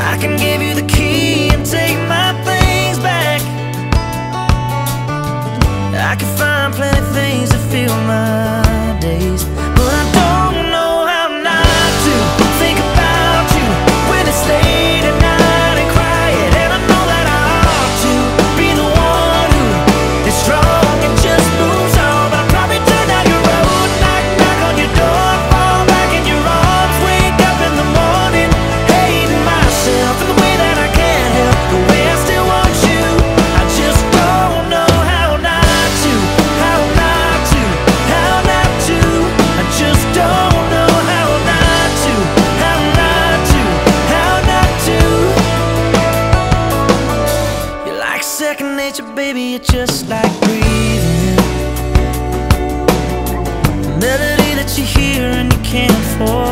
I can give you the key and take my things back. I can find plenty of things to fill my days, but I don't know how not to think about you when it's late at night and quiet. And I know that I ought to be the one who is strong and just moves on, but I probably turn down your road, knock, knock on your door, fall back in your arms, wake up in the morning, hating myself for the way that I can't help the way I still want you. I just don't know how not to, how not to, how not to. I just don't know how not to, how not to, how not to. You're like second nature, baby, you're just like breathing. A melody that you hear and you can't forget.